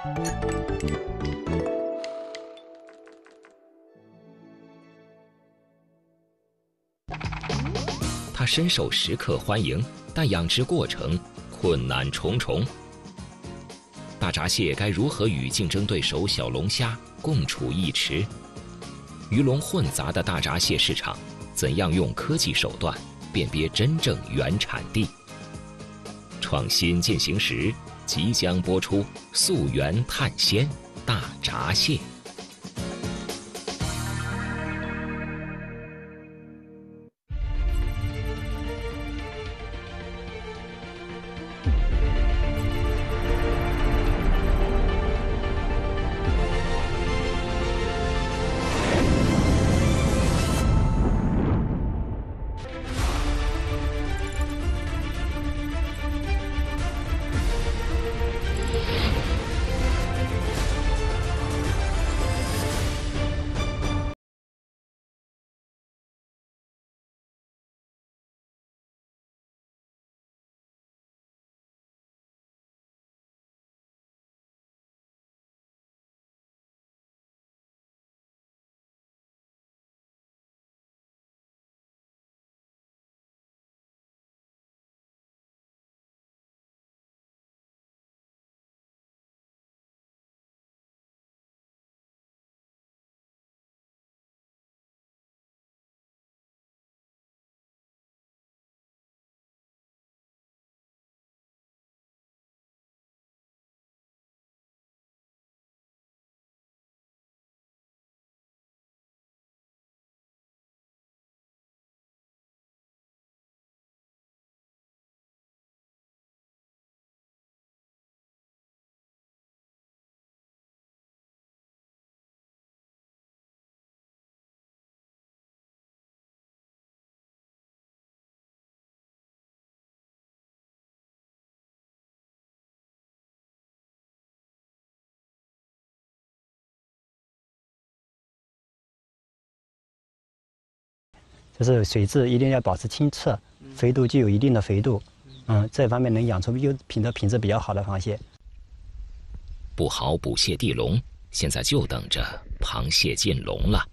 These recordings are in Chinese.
它深受食客欢迎，但养殖过程困难重重。大闸蟹该如何与竞争对手小龙虾共处一池？鱼龙混杂的大闸蟹市场，怎样用科技手段辨别真正原产地？创新进行时，即将播出《溯源探鲜大闸蟹》。 就是水质一定要保持清澈，肥度具有一定的肥度，这方面能养出品质比较好的螃蟹。 不好捕蟹地笼，现在就等着螃蟹进笼了。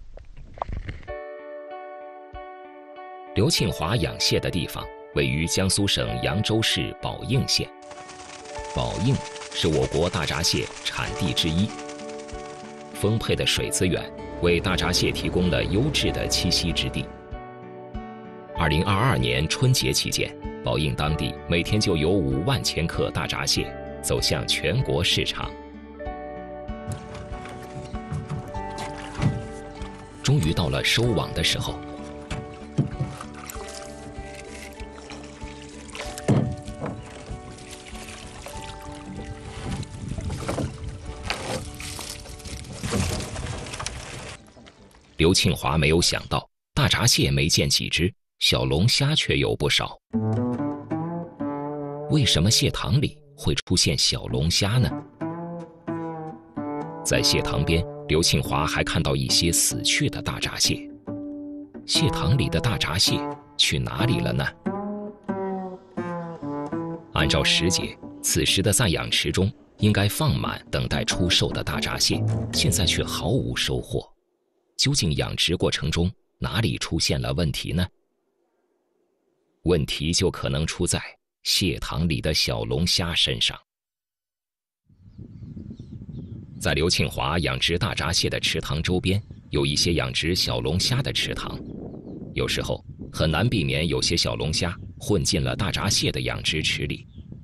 刘庆华养蟹的地方位于江苏省扬州市宝应县，宝应是我国大闸蟹产地之一。丰沛的水资源为大闸蟹提供了优质的栖息之地。2022年春节期间，宝应当地每天就有5万千克大闸蟹走向全国市场。终于到了收网的时候，刘庆华没有想到，大闸蟹没见几只，小龙虾却有不少。为什么蟹塘里会出现小龙虾呢？在蟹塘边，刘庆华还看到一些死去的大闸蟹。蟹塘里的大闸蟹去哪里了呢？按照时节，此时的暂养池中应该放满等待出售的大闸蟹，现在却毫无收获。究竟养殖过程中哪里出现了问题呢？问题就可能出在蟹塘里的小龙虾身上。在刘庆华养殖大闸蟹的池塘周边，有一些养殖小龙虾的池塘，有时候很难避免有些小龙虾混进了大闸蟹的养殖池里。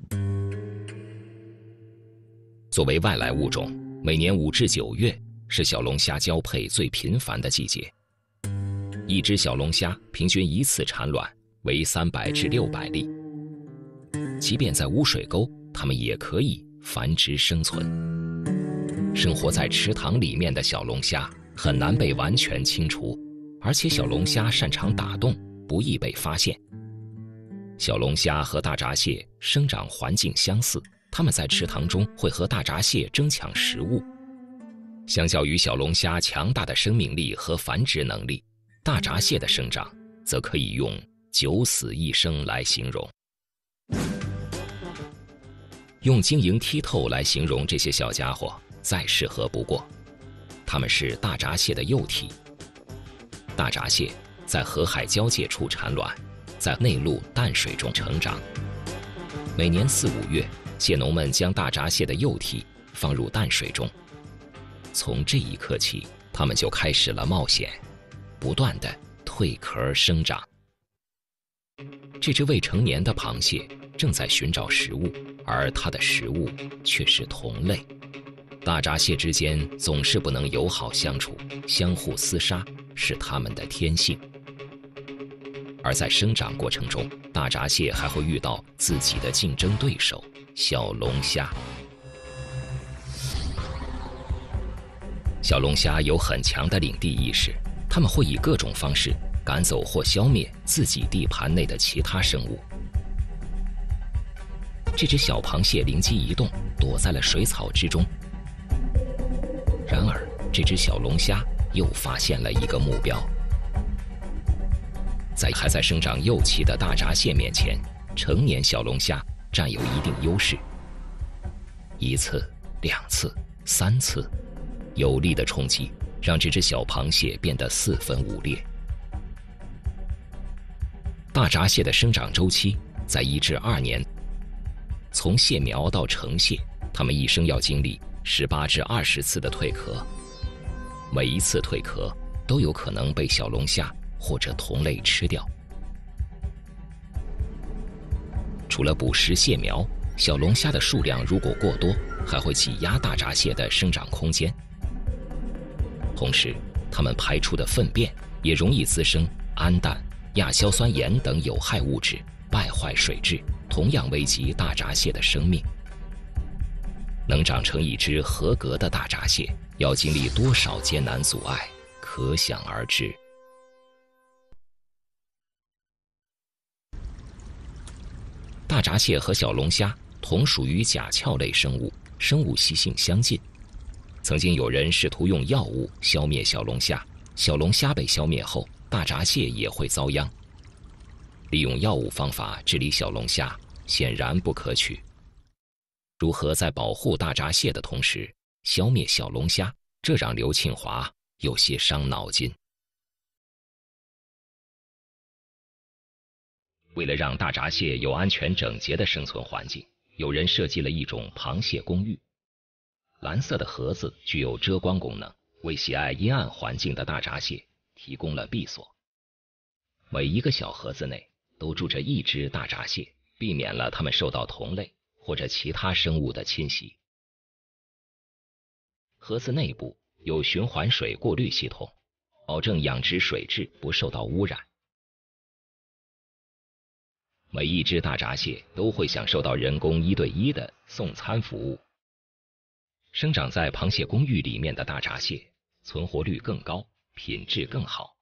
作为外来物种，每年5至9月是小龙虾交配最频繁的季节。一只小龙虾平均一次产卵为300至600粒。即便在污水沟，它们也可以繁殖生存。生活在池塘里面的小龙虾很难被完全清除，而且小龙虾擅长打洞，不易被发现。小龙虾和大闸蟹生长环境相似，它们在池塘中会和大闸蟹争抢食物。相较于小龙虾强大的生命力和繁殖能力，大闸蟹的生长则可以用九死一生来形容。 用晶莹剔透来形容这些小家伙，再适合不过。它们是大闸蟹的幼体。大闸蟹在河海交界处产卵，在内陆淡水中成长。每年4、5月，蟹农们将大闸蟹的幼体放入淡水中。从这一刻起，它们就开始了冒险，不断地蜕壳生长。这只未成年的螃蟹正在寻找食物，而它的食物却是同类。大闸蟹之间总是不能友好相处，相互厮杀是它们的天性。而在生长过程中，大闸蟹还会遇到自己的竞争对手小龙虾。小龙虾有很强的领地意识，它们会以各种方式赶走或消灭自己地盘内的其他生物。这只小螃蟹灵机一动，躲在了水草之中。然而，这只小龙虾又发现了一个目标。在还在生长幼期的大闸蟹面前，成年小龙虾占有一定优势。1次、2次、3次，有力的冲击让这只小螃蟹变得4分5裂。大闸蟹的生长周期在1至2年，从蟹苗到成蟹，它们一生要经历18至20次的蜕壳，每一次蜕壳都有可能被小龙虾或者同类吃掉。除了捕食蟹苗，小龙虾的数量如果过多，还会挤压大闸蟹的生长空间。同时，它们排出的粪便也容易滋生氨氮、亚硝酸盐等有害物质，败坏水质，同样危及大闸蟹的生命。能长成一只合格的大闸蟹，要经历多少艰难阻碍，可想而知。大闸蟹和小龙虾同属于甲壳类生物，生物习性相近。曾经有人试图用药物消灭小龙虾，小龙虾被消灭后，大闸蟹也会遭殃。利用药物方法治理小龙虾，显然不可取。如何在保护大闸蟹的同时消灭小龙虾，这让刘庆华有些伤脑筋。为了让大闸蟹有安全整洁的生存环境，有人设计了一种螃蟹公寓。蓝色的盒子具有遮光功能，为喜爱阴暗环境的大闸蟹提供了避所。每一个小盒子内都住着一只大闸蟹，避免了它们受到同类或者其他生物的侵袭。盒子内部有循环水过滤系统，保证养殖水质不受到污染。每一只大闸蟹都会享受到人工1对1的送餐服务。生长在螃蟹公寓里面的大闸蟹存活率更高，品质更好。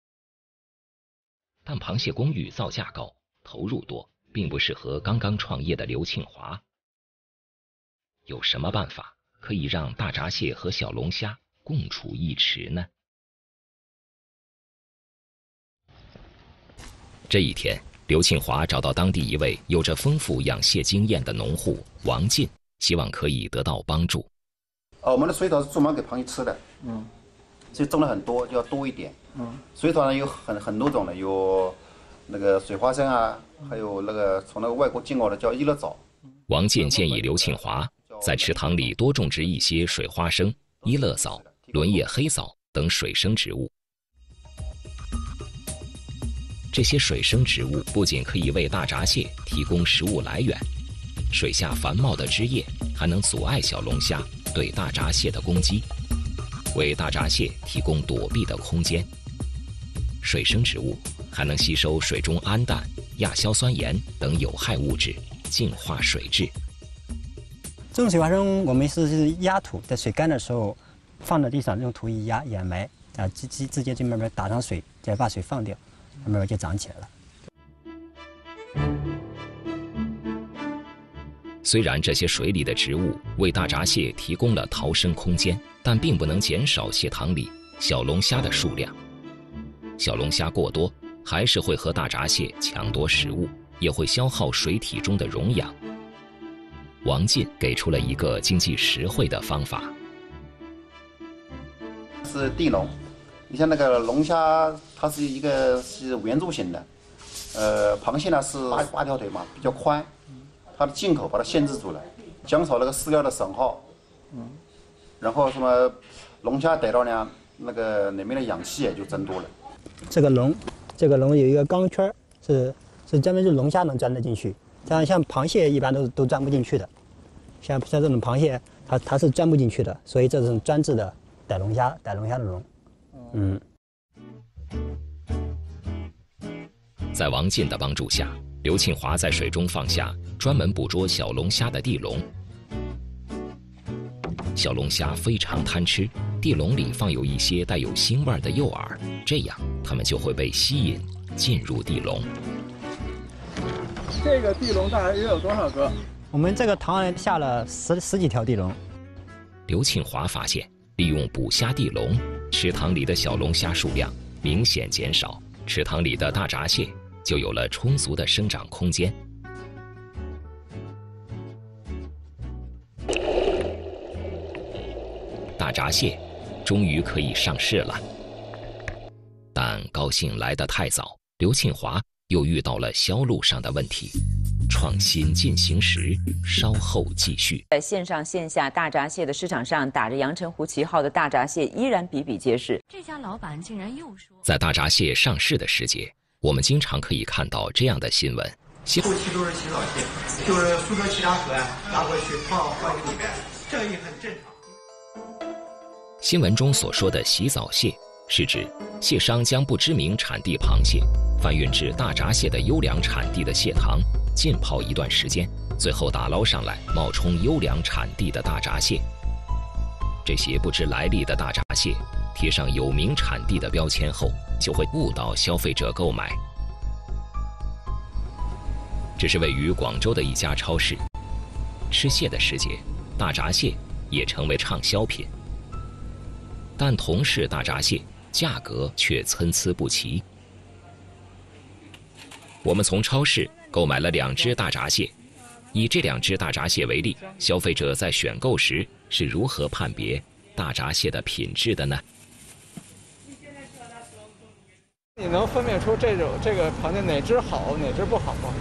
但螃蟹公寓造价高，投入多，并不适合刚刚创业的刘庆华。有什么办法可以让大闸蟹和小龙虾共处一池呢？这一天，刘庆华找到当地一位有着丰富养蟹经验的农户王进，希望可以得到帮助。 我们的水草是专门给螃蟹吃的，所以种了很多，就要多一点。水草呢有很多种的，有那个水花生啊，还有那个从那个外国进口的叫益乐藻。 王进建议刘庆华在池塘里多种植一些水花生、益乐藻、轮叶黑藻等水生植物。这些水生植物不仅可以为大闸蟹提供食物来源，水下繁茂的枝叶还能阻碍小龙虾对大闸蟹的攻击，为大闸蟹提供躲避的空间。水生植物还能吸收水中氨氮、亚硝酸盐等有害物质，净化水质。 这种水花生我们是压土，在水干的时候放在地上，用土一压掩埋，直接就慢慢打上水，再把水放掉，慢慢就长起来了。 虽然这些水里的植物为大闸蟹提供了逃生空间，但并不能减少蟹塘里小龙虾的数量。小龙虾过多，还是会和大闸蟹抢夺食物，也会消耗水体中的溶氧。 王进给出了一个经济实惠的方法。 是地笼，你像那个龙虾，它是圆柱形的，螃蟹呢是八条腿嘛，比较宽，它的进口把它限制住了，减少那个饲料的损耗，然后什么龙虾逮到呢，那个里面的氧气也就增多了。 这个笼有一个钢圈，是专门是龙虾能钻得进去，像螃蟹一般都钻不进去的，像这种螃蟹它是钻不进去的，所以这是专制的逮龙虾的笼。 在王进的帮助下，刘庆华在水中放下专门捕捉小龙虾的地笼。小龙虾非常贪吃，地笼里放有一些带有腥味的诱饵，这样它们就会被吸引进入地笼。 这个地笼大概约有多少个？ 我们这个塘里下了十几条地笼。 刘庆华发现，利用捕虾地笼，池塘里的小龙虾数量明显减少，池塘里的大闸蟹就有了充足的生长空间。大闸蟹终于可以上市了，但高兴来得太早，刘庆华又遇到了销路上的问题。创新进行时，稍后继续。 在线上线下大闸蟹的市场上，打着阳澄湖旗号的大闸蟹依然比比皆是。 这家老板竟然又说， 在大闸蟹上市的时节，我们经常可以看到这样的新闻： 后期都是洗澡蟹，就是苏州其他河岸拿回去放里面，这也很正常。 新闻中所说的洗澡蟹，是指蟹商将不知名产地螃蟹贩运至大闸蟹的优良产地的蟹塘，浸泡一段时间，最后打捞上来，冒充优良产地的大闸蟹。这些不知来历的大闸蟹贴上有名产地的标签后，就会误导消费者购买。这是位于广州的一家超市，吃蟹的时节，大闸蟹也成为畅销品。但同是大闸蟹，价格却参差不齐。我们从超市购买了2只大闸蟹，以这2只大闸蟹为例，消费者在选购时是如何判别大闸蟹的品质的呢？ 你能分辨出这个螃蟹哪只好，哪只不好吗？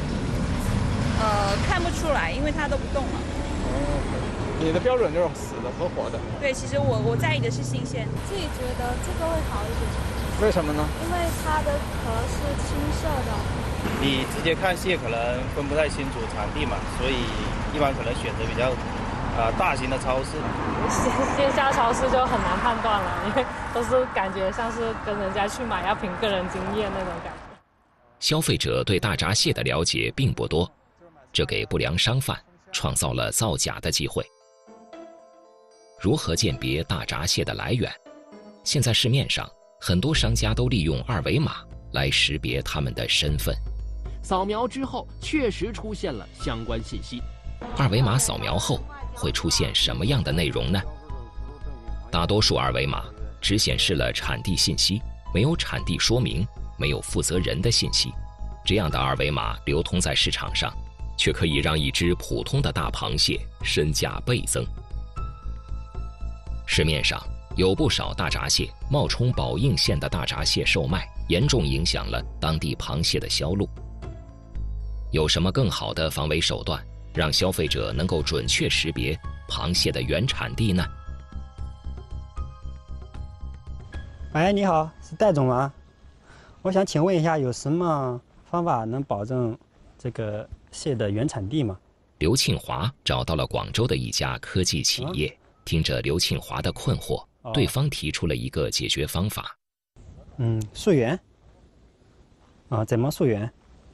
看不出来，因为它都不动了。 你的标准就是死的和活的。 对，其实我在意的是新鲜。 自己觉得这个会好一点。 为什么呢？ 因为它的壳是青色的。 你直接看蟹可能分不太清楚产地嘛，所以一般可能选择比较大型的超市。 线下超市就很难判断了，因为都是感觉像是跟人家去买，要凭个人经验那种感觉。 消费者对大闸蟹的了解并不多，这给不良商贩创造了造假的机会。如何鉴别大闸蟹的来源？现在市面上很多商家都利用2维码来识别他们的身份。 扫描之后，确实出现了相关信息。 2维码扫描后会出现什么样的内容呢？大多数2维码只显示了产地信息，没有产地说明，没有负责人的信息。这样的2维码流通在市场上，却可以让一只普通的大螃蟹身价倍增。市面上有不少大闸蟹冒充宝应县的大闸蟹售卖，严重影响了当地螃蟹的销路。有什么更好的防伪手段，让消费者能够准确识别螃蟹的原产地呢？ 喂，你好，是戴总吗？我想请问一下，有什么方法能保证这个蟹的原产地吗？ 刘庆华找到了广州的一家科技企业，听着刘庆华的困惑，对方提出了一个解决方法。 溯源。怎么溯源？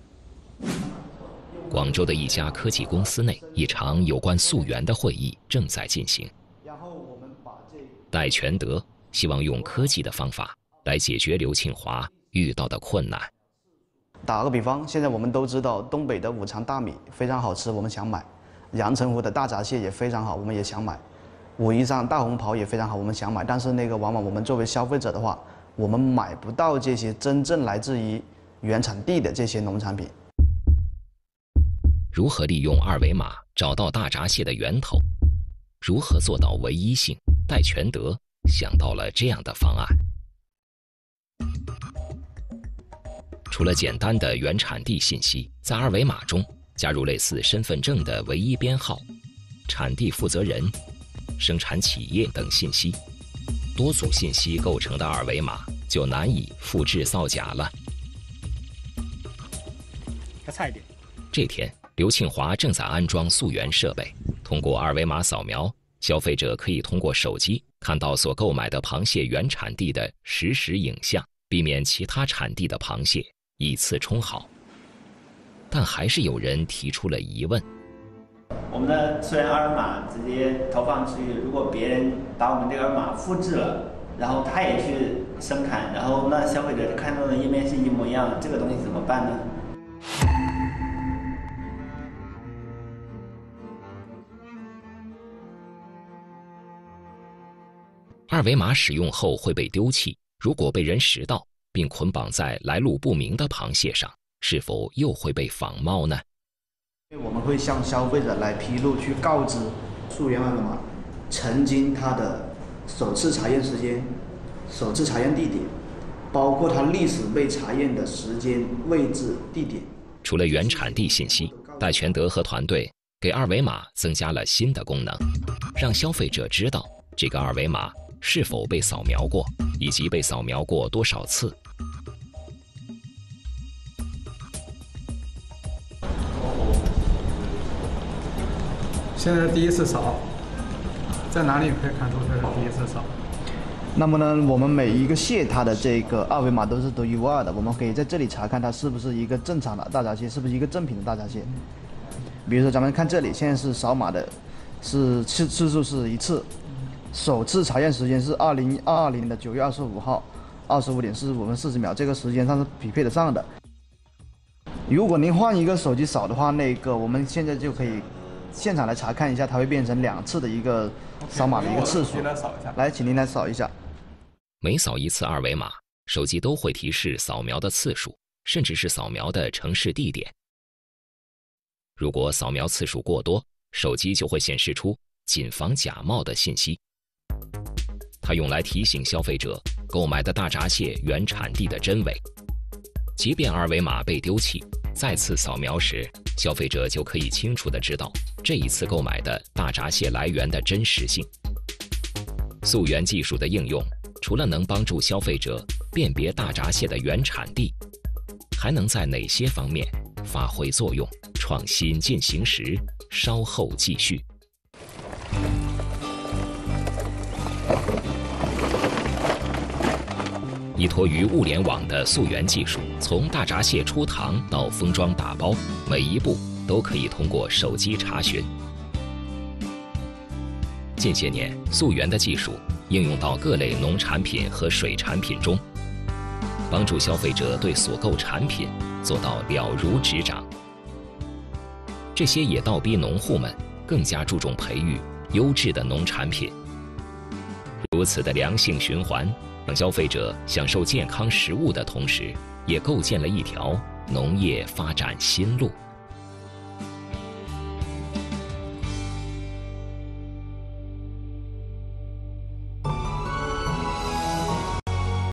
广州的一家科技公司内，一场有关溯源的会议正在进行。戴全德希望用科技的方法来解决刘庆华遇到的困难。 打个比方，现在我们都知道东北的五常大米非常好吃，我们想买；阳澄湖的大闸蟹也非常好，我们也想买；武夷山大红袍也非常好，我们想买。但是往往我们作为消费者的话，我们买不到这些真正来自于原产地的这些农产品。 如何利用2维码找到大闸蟹的源头。如何做到唯一性？戴全德想到了这样的方案。除了简单的原产地信息，在二维码中加入类似身份证的唯一编号、产地负责人、生产企业等信息，多组信息构成的二维码就难以复制造假了。 再差一点。 这天，刘庆华正在安装溯源设备，通过二维码扫描，消费者可以通过手机看到所购买的螃蟹原产地的实时影像，避免其他产地的螃蟹以次充好。但还是有人提出了疑问： 我们的溯源二维码直接投放出去，如果别人把我们这个二维码复制了，然后他也去生产，然后那消费者看到的页面是一模一样，这个东西怎么办呢？ 二维码使用后会被丢弃，如果被人拾到并捆绑在来路不明的螃蟹上，是否又会被仿冒呢？ 我们会向消费者来披露，去告知溯源二维码曾经它的首次查验时间、首次查验地点，包括它历史被查验的时间、位置、地点。 除了原产地信息，戴全德和团队给二维码增加了新的功能，让消费者知道这个二维码是否被扫描过，以及被扫描过多少次。 现在是第一次扫，在哪里可以看出这是第一次扫？ 那么呢，我们每一个蟹它的这个二维码都是独一无二的，我们可以在这里查看它是不是一个正常的大闸蟹，是不是一个正品的大闸蟹。比如说咱们看这里，现在是扫码的，是次数是1次。首次查验时间是2022年的9月25号25点45分40秒，这个时间上是匹配得上的。如果您换一个手机扫的话，我们现在就可以现场来查看一下，它会变成2次的一个扫码的一个次数。来，请您来扫一下。 每扫一次二维码，手机都会提示扫描的次数，甚至是扫描的城市地点。如果扫描次数过多，手机就会显示出谨防假冒的信息。它用来提醒消费者购买的大闸蟹原产地的真伪。即便二维码被丢弃，再次扫描时，消费者就可以清楚地知道这一次购买的大闸蟹来源的真实性。溯源技术的应用，除了能帮助消费者辨别大闸蟹的原产地，还能在哪些方面发挥作用？创新进行时，稍后继续。依托于物联网的溯源技术，从大闸蟹出塘到封装打包，每一步都可以通过手机查询。近些年，溯源的技术应用到各类农产品和水产品中，帮助消费者对所购产品做到了如指掌。这些也倒逼农户们更加注重培育优质的农产品。如此的良性循环，让消费者享受健康食物的同时，也构建了一条农业发展新路。